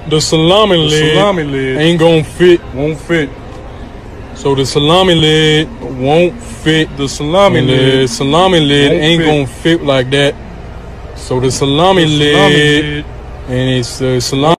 The salami lid ain't gonna fit. Won't fit. So the salami lid won't fit. The salami lid. Salami lid ain't gonna fit like that. So the salami lid and it's salami.